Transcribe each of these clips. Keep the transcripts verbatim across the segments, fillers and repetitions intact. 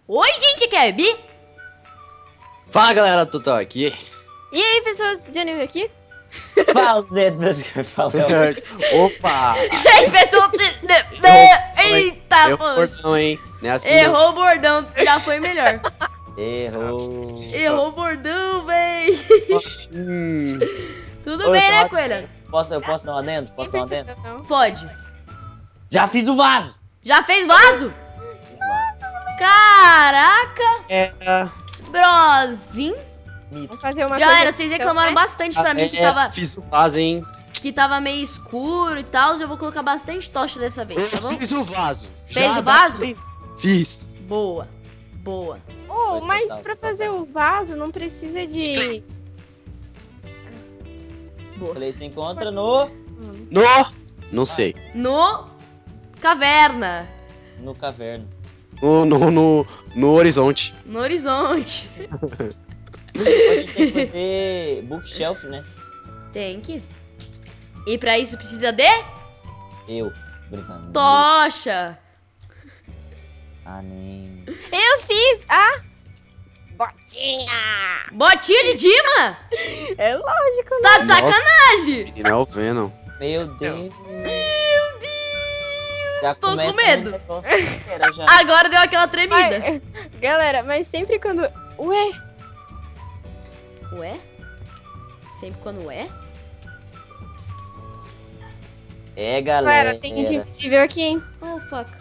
Oi, gente, aqui é a Bi. Fala, galera, Tutó aqui. E aí, pessoal, Johnny veio aqui? Fala, Zé, que falou. Opa! Ei, pessoal. Eita, Eu poxa. bordão, hein? Não é assim, Errou o bordão, já foi melhor. Errou. Errou o bordão, véi. não. Hum, Tudo Oi, bem, né, fala- Coelho? Posso, eu posso dar uma dentro? Posso dar uma dentro? percebeu, não? Pode. Já fiz o vaso! Já fez vaso? Caraca, era... brozinho. Mito. Vamos fazer uma Galera, coisa. vocês então, reclamaram né? bastante pra mim que É, tava, fiz o vaso, hein? que tava meio escuro e tal. Eu vou colocar bastante tocha dessa vez, tá bom? Eu fiz o vaso. Fez Já o dá vaso? pra- Fiz. Boa, boa. Oh, Vai mas tentar, pra vai fazer o vaso não precisa de... Boa. Ele se encontra no... No... Não sei. No caverna, No caverna. No, no, no, no horizonte. no horizonte. A gente tem que fazer bookshelf, né? Tem que. E pra isso precisa de Eu. Brincando. tocha. Ah, nem... Eu fiz a... botinha! Botinha de Dima? É lógico, Você tá de Nossa. sacanagem? E não é o Venom. Meu Deus. Meu Deus. Já Tô começa com medo. um negócio inteiro já. Agora deu aquela tremida. Mas, galera, mas sempre quando... Ué, Ué? Sempre quando é? É, galera. galera, tem gente invisível aqui, hein? Oh, fuck.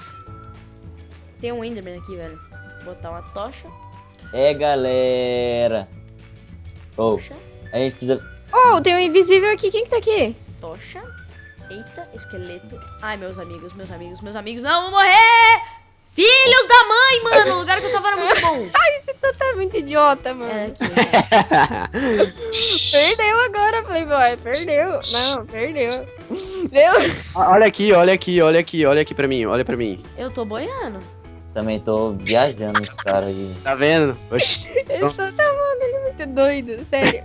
Tem um Enderman aqui, velho. Vou botar uma tocha. É, galera. Oh, Tocha. a gente precisa... Oh, tem um invisível aqui. Quem que tá aqui? Tocha. Eita, esqueleto. Ai, meus amigos, meus amigos, meus amigos. Não, vou morrer! Filhos da mãe, mano! O lugar que eu tava era muito bom. Você tá muito idiota, mano. É aqui, né? Perdeu agora, Playboy. Perdeu. Não, perdeu. Deu. Olha aqui, olha aqui, olha aqui, olha aqui pra mim, olha pra mim. Eu tô boiando. Também tô viajando esse cara aí. Tá vendo? Oxi. Ele só tá, mano, ele é muito doido, sério.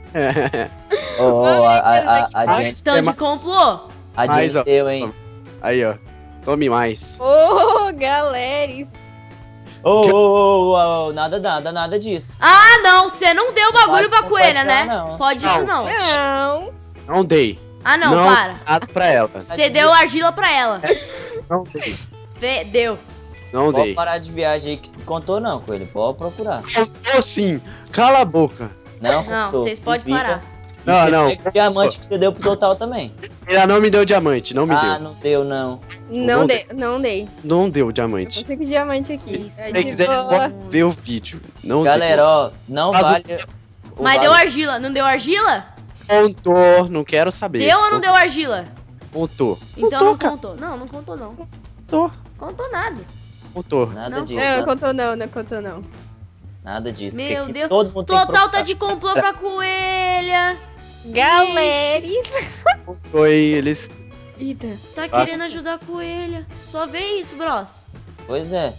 Ô, ô, a, a, a, a Ai, gente, Estão de complô? a Mais, gente ó. deu, hein? Aí, ó. Tome mais. Ô, galera. Ô, ô, ô, ô, ô, nada, nada, nada disso. Ah, não. Você não deu o bagulho Pode- pra não coelha, pode né? dar, não. Pode isso, não. Não. Não dei. Ah, não, não para. Nada pra ela. Você deu argila pra ela. Não dei. Fe- Deu. Não Pode dei. parar de viagem aí que tu contou não, Coelho. Pode procurar. Contou sim. Cala a boca. Não, Não, contou. vocês podem Fica. parar. E Não, você não. pega o diamante que você deu pro total também. Ela não me deu diamante, não me Ah, deu. não deu, não. Não Não dei, não dei. Não deu Eu diamante. consigo diamante aqui. Isso. É Se de quiser, boa. pode ver o vídeo. Não Galera, ó, não Mas o- vale... o Mas vale- deu argila. Não deu argila? deu. Contou, não quero saber. Deu ou não deu argila? Contou. Então Contou, não cara. contou. Não, não contou, não. Contou. Contou nada. Contou. Nada Não. disso, Não, não nada, contou não, não contou não. nada disso. Meu porque aqui Deus. Todo mundo tem que Total tá procurar. de complô pra coelha. Galera. Foi eles. Eita. Tá Nossa. querendo ajudar a coelha. Só vê isso, bros. Pois é.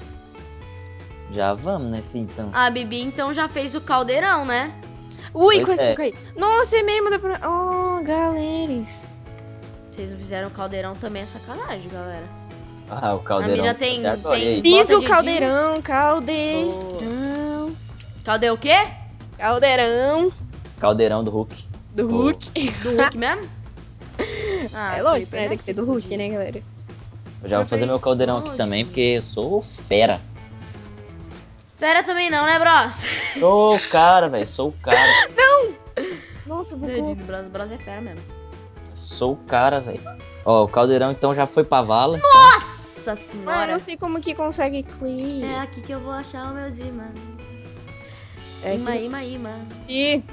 Já vamos, né, filho, então. A Bibi então já fez o caldeirão, né? Ui, Pois quase é. que eu caí. Nossa, é mesmo. Dá pra... Oh, galera. Vocês não fizeram o caldeirão também, é sacanagem, galera. Ah, o A caldeirão. mina tem- até agora, tem- e aí? Fiz Bota o de caldeirão, caldeirão. Caldeirão o quê? Caldeirão Caldeirão do Hulk. do Oh. Hulk. Do Hulk mesmo? Ah, É lógico, Felipe, né? não Tem que ser do precisa Hulk, explodir. né, galera? Eu já vou fazer meu caldeirão aqui também, porque eu sou fera. Fera também não, né, bros? Sou o cara, velho. Sou o cara. Nossa, Dedinho bugou. do Bros, Bros é fera mesmo. Sou o cara, velho. Ó, o caldeirão então já foi pra vala. Nossa Ah, senhora. não sei como que consegue clean. É aqui que eu vou achar o meu Zima. É Ima, aqui. ima, ima. Ih,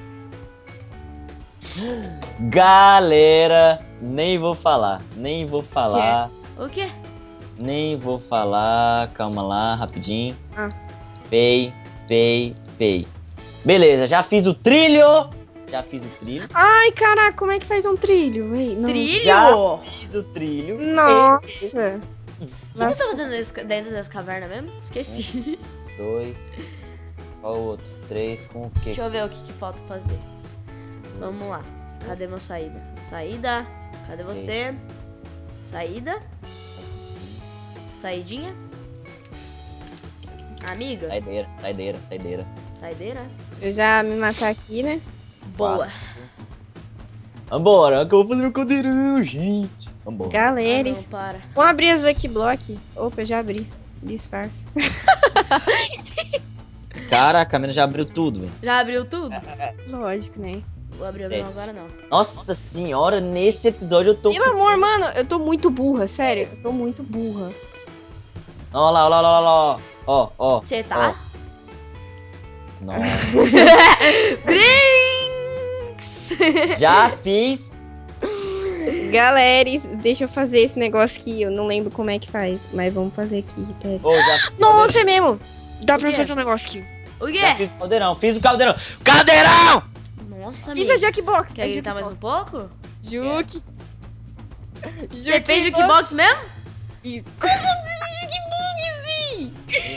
Galera, nem vou falar. Nem vou falar. O quê? Nem vou falar. Calma lá, rapidinho. Ah. Pei, pei, pei. Beleza, já fiz o trilho. Já fiz o trilho. Ai, caraca, como é que faz um trilho? Ei, não. Trilho? Já. O Fiz o trilho. Nossa. que, que eu tô fazendo nesse- dentro dessa caverna mesmo? Esqueci. Dois. Qual o outro? Três com o quê? Deixa eu ver o que, que falta fazer. Vamos lá. Cadê meu saída? Saída. Cadê você? Saída. Saidinha. Amiga? Saideira, saideira, saideira. Saideira? Deixa eu já me matar aqui, né? Boa. Vambora, que eu vou fazer meu caldeirão, gente. Vambora. Galera, Ah, não, para. vamos abrir as Lucky Block. Opa, eu já abri. Disfarce. Cara, a câmera já abriu tudo, velho. Já abriu tudo? Lógico, né? Vou abrir Sete. não agora não. Nossa senhora, nesse episódio eu tô... Meu amor, mano, eu tô muito burra, sério. Eu tô muito burra. Ó lá, ó lá, ó lá, ó lá. Ó, ó. Você tá? Nossa. Brinks! Já fiz. Galera, deixa eu fazer esse negócio aqui. Eu não lembro como é que faz, mas vamos fazer aqui. Pera. Ô, já fiz o Nossa, é mesmo. Dá pra O quê? fazer um negócio aqui. O caldeirão. Já quê? fiz o caldeirão, fiz o caldeirão. Caldeirão! Nossa, Fiz a amigos. Jackbox. Quer gritar mais um pouco? Juke. Você fez Jukebox mesmo? Isso. Jukeboxzinho!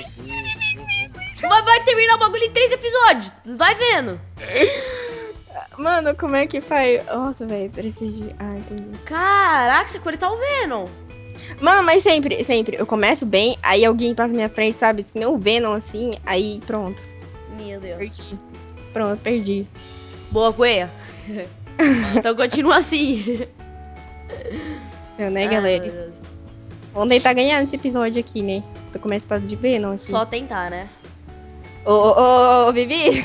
Mas vai terminar o bagulho em três episódios. Vai vendo. Mano, como é que faz? Nossa, velho, preciso de... Ah, entendi. Caraca, você tá ouvindo. Mano, mas sempre, sempre. Eu começo bem, aí alguém passa na minha frente, sabe? Que nem o Venom, assim, aí pronto. Meu Deus. Perdi. Pronto, perdi. Boa, Coelha. Então continua assim. Eu, né, Ai, galera? meu Deus. Vamos tentar ganhar nesse episódio aqui, né? Eu começo a de Venom aqui. Só tentar, né? Ô, ô, ô, ô, Vivi!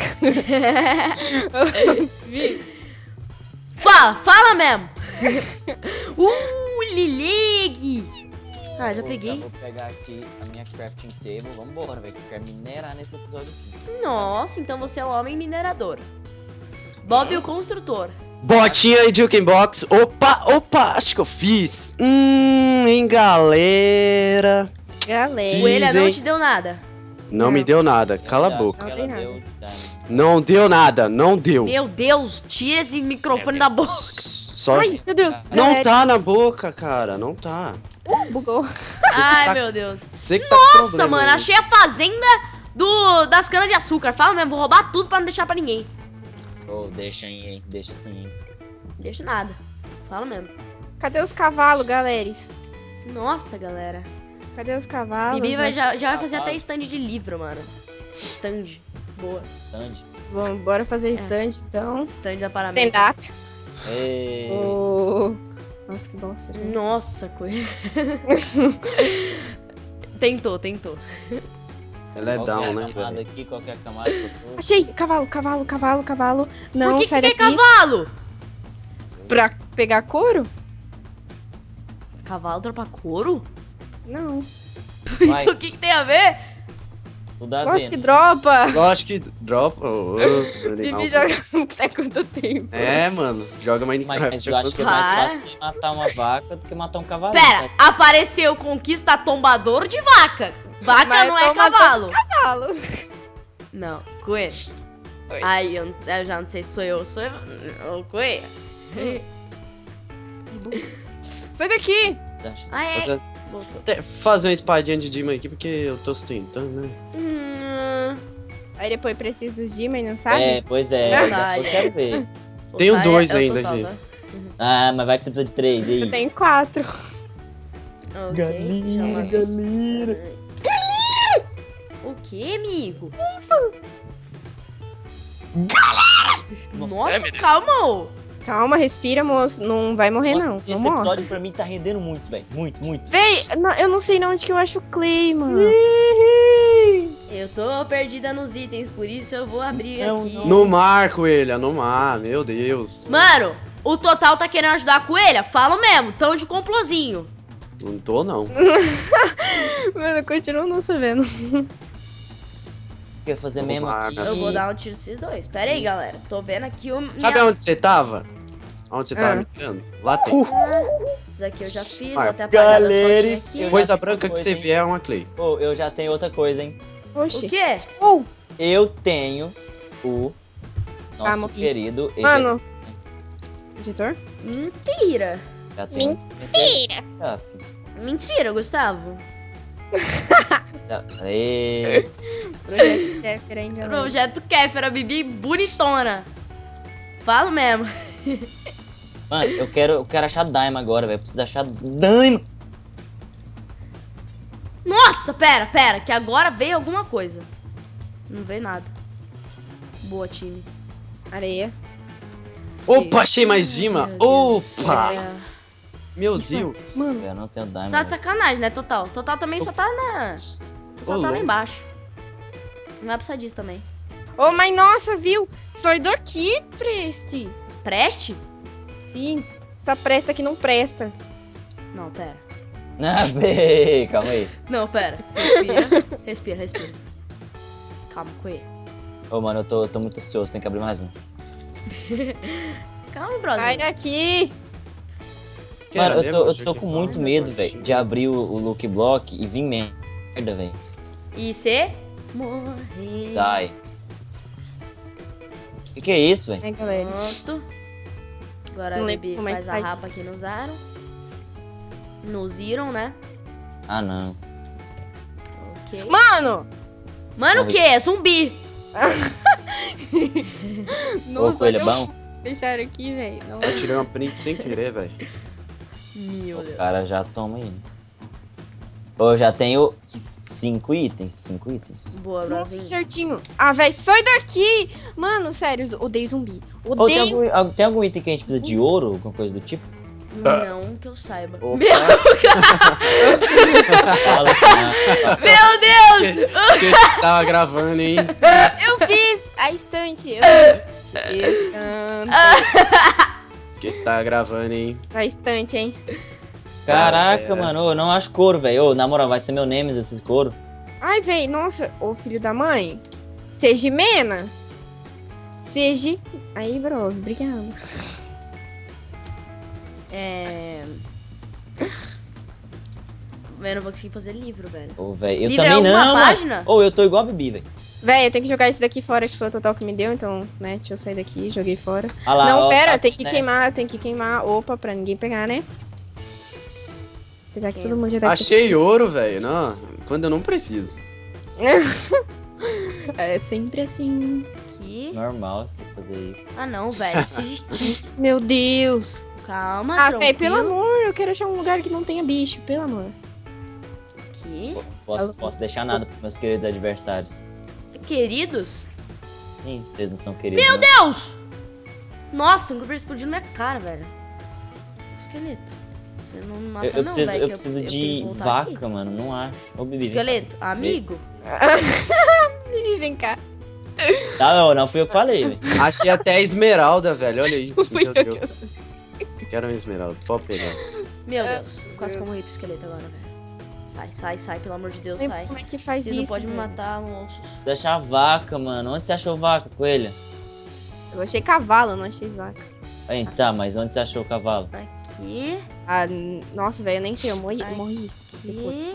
Vivi! Fala, fala mesmo. Uh, Lileg. Ah, já Pô, peguei. Vou pegar aqui a minha crafting table. Vambora, velho. Que eu quero minerar nesse episódio aqui. Nossa, então você é o homem minerador. Bob o construtor. Botinha e Jukebox. Opa, opa, acho que eu fiz. Hum, hein, galera. Galera! Coelha não hein? te deu nada. Não, Não. me deu nada. Cala a Já, boca. Não ela tem nada. deu, tá. Não deu nada, não deu. Meu Deus, tira esse microfone da boca. Só. Ai, meu Deus! Não galera. tá na boca, cara. Não tá. Uh, bugou. Ai, tá- meu Deus. Você que tá com Nossa, problema mano, aí. achei a fazenda do, das canas de açúcar. Fala mesmo, vou roubar tudo pra não deixar pra ninguém. Ô, deixa aí, hein. Deixa assim, hein. Deixa nada. Fala mesmo. Cadê os cavalos, galera? Nossa, galera. Cadê os cavalos? Bibi vai, já, já vai fazer Cavalo. até stand de livro, mano. Stand. Boa. Sandy. Vamos, bora fazer É. stand, então. Stand da Paramenta. Stand-up. Ei. Oh. Nossa, que bosta, gente. Nossa, coisa. Tentou, tentou. Ela é Qual que down, a né, camada velho? aqui, qual que é a camada que eu tô? Achei! Cavalo, cavalo, cavalo, cavalo. Não, Por que, que sai você quer daqui. cavalo? Pra pegar couro? Cavalo dropa couro? Não. Vai. Então o que, que tem a ver? Tudo a Gosto ver, que né? dropa. Lógico que dropa. ô, ô, animal. Bibi joga até quanto tempo. É, mano. Joga Mas, Minecraft. mas eu acho que é Para. mais fácil matar uma vaca do que matar um cavalo. Pera, apareceu conquista tombador de vaca. Vaca Mas não é tombador- cavalo. Cavalo. Não, Coelho. Oi. Ai, eu, eu já não sei se sou eu, sou eu. Ô, Coelho. Sai daqui. Ah, é. Fazer, Voltou. até fazer uma espadinha de Demon aqui, porque eu tô tentando, né? Hum, Aí depois precisa dos Dimon, não sabe? É, pois é. Verdade. Eu quero ver. Tenho tá, dois é o ainda total, aqui. tá? Ah, mas vai que você precisa de três. E aí? Eu tenho quatro. Ok, Galinha, já lá. galinha. O que, amigo? Nossa, Nossa, calma, ô. Calma, respira, moço. Não vai morrer, Nossa, não. esse Não morre. episódio pra mim tá rendendo muito, velho. Muito, muito. Véi, não- eu não sei onde que eu acho o Clay, mano. Eu tô perdida nos itens, por isso eu vou abrir Não, aqui. não. No mar, coelha, no mar, meu Deus. Mano, o Total tá querendo ajudar a coelha? Falo mesmo, tão de complozinho. Não tô, não. Mano, eu continuo não sabendo. Quer fazer Vamos mesmo lá, aqui? cara. Eu vou dar um tiro nesses dois. Pera aí, galera. Tô vendo aqui o. Sabe minha- onde você tava? Onde você tava Ah. me mirando? Lá tem. Ah, isso aqui eu já fiz, vou Ah, até apagar as galera, fotinhas aqui. eu- Coisa já branca tenho que você coisa, hein? vier é uma clay. Pô, eu já tenho outra coisa, hein? O Oxi. quê? Oh, Eu tenho o nosso Ah, morri. querido... mano. Editor? Mentira. Já tem Mentira. Ah, filho. Mentira, Gustavo. Já- Ê, Projeto Kéfera, hein, galera? Projeto Kéfera, Bibi bonitona. Falo mesmo. Mano, eu quero, eu quero achar Daima agora, velho. Eu preciso achar Daima. Nossa, pera, pera, que agora veio alguma coisa. Não veio nada. Boa, time. Areia. Opa, achei mais Dima. Meu Deus do Opa. céu. Meu Deus. Mano, Eu não tenho diamond. Só de sacanagem, né, Total? Total também só tá na... Só Ô, tá lá louco. embaixo. Não vai precisar disso também. ô, mas nossa, viu? Sou daqui, Preste. Preste? Sim, essa presta aqui não presta. Não, pera. Não, véi, calma aí. Não, pera. Respira. Respira, respira. Calma, Coelho. Ô, mano, eu tô, eu tô muito ansioso, tem que abrir mais um. Calma, Sai brother. daqui. Mano, eu tô, eu Joguei tô com fora. muito medo, velho, de abrir o, o Lucky Block e vir merda, velho. E cê morrer. Sai. Que que é isso, velho? Ai, galera. Pronto. Agora Não a lembro Bibi como é que faz a faz rapa aqui nos Aron. Nos Iron, né? Ah, não. Ok. Mano! Mano, o Morri. que? É zumbi. Ô, Nossa, coelho é olha bom? o- Deixaram aqui, velho. Não. Eu tirei uma print sem querer, velho. Meu O Deus. cara já toma aí. Ô, eu já tenho cinco itens, cinco itens. Boa, Nossa, Brasil. certinho. Ah, velho, sai daqui! Mano, sério, odeio zumbi. Ô, tem, Odeio. algum, al- tem algum item que a gente precisa de ouro, alguma coisa do tipo? Não que eu saiba. Opa. Meu, Fala, cara. meu Deus! Que que tava gravando, hein? Eu fiz a estante. Eu fiz estante. Esqueci que tava gravando, hein? A estante, hein? Caraca, Galera. mano, ô, eu não acho couro, velho. Ô, na moral, vai ser meu Nemesis esse couro. Ai, velho, nossa. Ô, filho da mãe. Seja menos. Seja... Aí, bro, obrigada. É... Eu não vou conseguir fazer livro, velho. Ô, velho, eu Livro é também uma não, página? mano. Ô, eu tô igual a Bibi, velho. Véi, eu tenho que jogar isso daqui fora, que foi o total que me deu, então, né, deixa eu sair daqui, joguei fora. Ah lá, Não, ó, pera, tá tem aqui, que né? queimar, tem que queimar. Opa, pra ninguém pegar, né? Apesar que Queima. todo mundo já deve ter- Achei ouro, velho. Não, quando eu não preciso. É sempre assim. Aqui. Normal você fazer isso. Ah, não, velho. Preciso de ti. Meu Deus. Calma, Ah, tranquilo. véi, pelo amor, eu quero achar um lugar que não tenha bicho, pelo amor. Aqui. Posso, Alô? posso deixar nada pros meus queridos adversários. Queridos? Sim, vocês não são queridos. Meu não. Deus! Nossa, um creeper explodiu na minha cara, velho. Esqueleto. Você não me mata Eu, eu não, preciso, velho. eu que preciso tenho que de voltar vaca, aqui. mano. Não acho. Ô, Bibi. vem cá. Esqueleto, amigo? Vivi, vem cá. Tá, não, não fui eu que falei, velho. Achei até a esmeralda, velho. Olha isso. Fui Meu eu que Deus. Quero uma esmeralda. Pode pegar. Meu Ah, Deus, quase que eu morri pro esqueleto agora, velho. Sai, sai, sai, pelo amor de Deus, Lembra sai. como é que faz Vocês isso? não podem me velho? matar, monstros. Você achar vaca, mano. Onde você achou vaca, coelha? Eu achei cavalo, eu não achei vaca. Aí, tá, mas onde você achou o cavalo? Aqui, Ah, n- nossa, velho, eu nem sei, eu morri. Eu morri. aqui.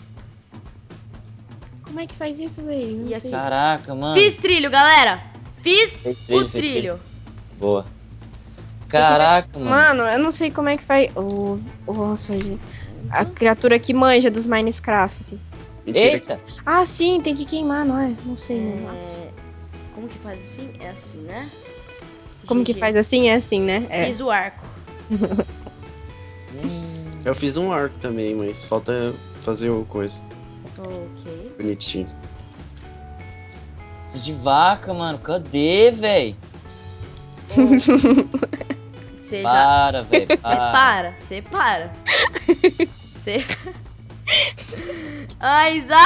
Como é que faz isso, velho? E Não aqui? sei. Caraca, mano. Fiz trilho, galera! Fiz Fez trilho, o fez trilho. Boa. Caraca, mano. Mano, eu não sei como é que faz. Oh, nossa, gente. A criatura que manja dos Minecraft. Mentira. Eita! Ah, sim, tem que queimar, não é? Não sei, não. É... Como que faz assim? É assim, né? Como que G G. faz assim? É assim, né? É. Fiz o arco. Hum, Eu fiz um arco também, mas falta fazer o coisa. Ok. Bonitinho. preciso de vaca, mano. Cadê, véi? Você já... Para, velho. Você Para. para, você para. Você... Ai, Zá.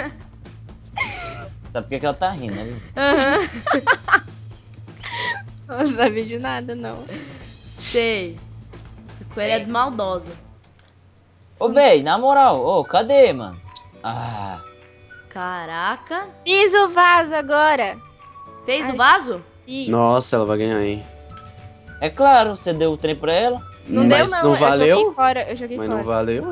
Sabe por que que ela tá rindo, né? Aham. Não sabe de nada, não. Sei. Essa coelha é maldosa. Ô, véi, na moral. Ô, cadê, mano? Ah, Caraca. Fiz o vaso agora. Fez Ai. o vaso? Ih, Nossa, ela vai ganhar, hein? é claro, você deu o trem pra ela. não mas deu, não. não Eu joguei valeu? fora. Eu joguei Mas fora. não valeu?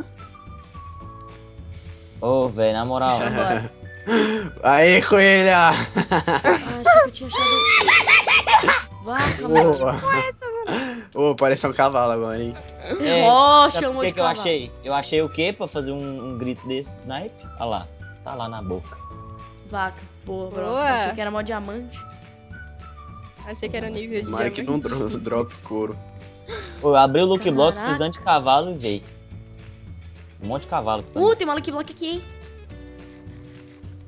Ô, véi, na moral. Vambora. Aê, coelha! Ah, achei que eu tinha achado... Vaca, mano. Boa! Ô, parece um cavalo agora, hein? É, Ó, sabe chamou por que de que eu cavalo. achei? Eu achei o quê pra fazer um, um grito desse snipe? Olha lá. Tá lá na boca. Vaca. Boa, bro. Boa. Achei que era mó diamante. Achei que era nível de Tomara que não diamante. dro drop couro. Pô, eu abri o Lucky Block Caraca. precisando de cavalo e veio. Um monte de cavalo. aqui. Uh, tem uma Lucky Block aqui, hein?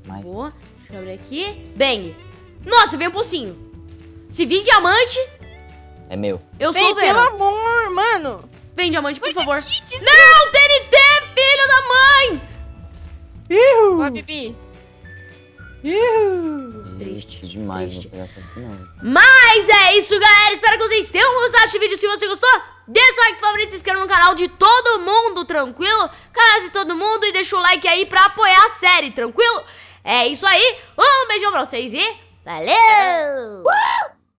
Mais. Boa. Deixa eu abrir aqui. Bang. Nossa, veio um pocinho. Se vir diamante, É meu. eu Vem, sou o pelo Venom. amor, mano. Vem, diamante, por favor. Não, T N T, filho da mãe! Ó, Bibi. Triste, Triste demais, triste. não vou pegar essas não. Mas é isso, galera. Espero que vocês tenham gostado desse vídeo. Se você gostou, deixa o like favorito, se inscreva no canal de todo mundo, tranquilo? Canal de todo mundo e deixa o like aí pra apoiar a série, tranquilo? É isso aí. Um beijão pra vocês e valeu!